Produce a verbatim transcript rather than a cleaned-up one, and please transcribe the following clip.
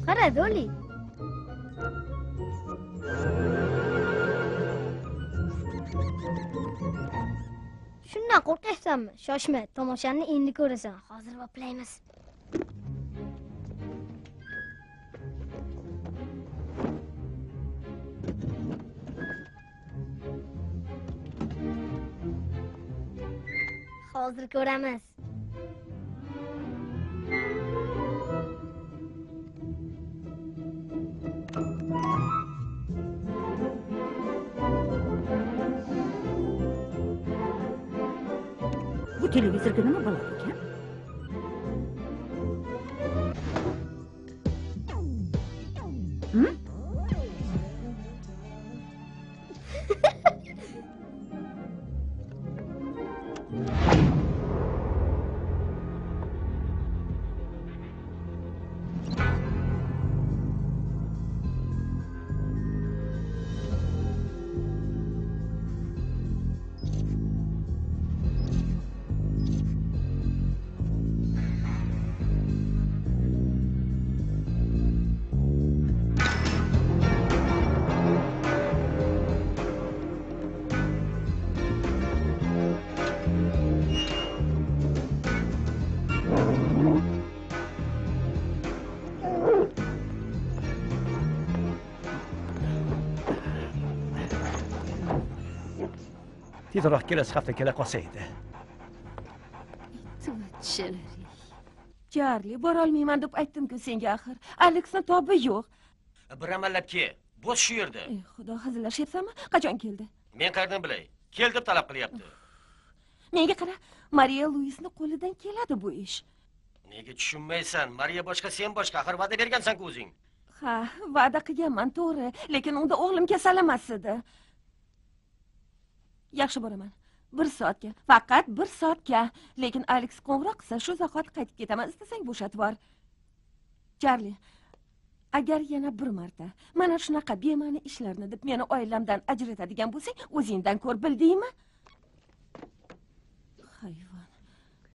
Qara, Dolly. Shundan qo'rqaysanmi? Shoshma, tomoshani endi ko'rasan. Hozir boplaymiz. Hozir ko'ramiz. Bu televizorga nima bo'ladi ekan? Hm? Tezroq kelasi hafta kela qolsa edi. Charlie, bora olmayman deb aytdim-ku senga axir. Alexning tobi yo'q. Bir amallab kel. Bo'sh shu yerda. Ey, xudo, hazillashyapsanmi? Qachon keldi? Men qayerdan bilay? Kel deb talab qilyapti. Menga qara, Maria Luisni qo'lidan keladi bu ish. Nega tushunmaysan? Maria boshqa, sen boshqa. Axir va'da bergansan-ku o'zing. Ha, va'da qilganman, to'g'ri, lekin unda o'g'lim kasal emas edi. Yaxshi boraman. Bir soatga, faqat bir soatga. Lekin Alex qo'ng'iroq qilsa, shu zahot qaytib ketaman. Istasang bo'shatib bor. Charlie, agar yana bir marta mana shunaqa bema'ni ishlarni deb meni oilamdan ajratadigan bo'lsang, o'zingdan ko'r, bildingmi? Hayvon.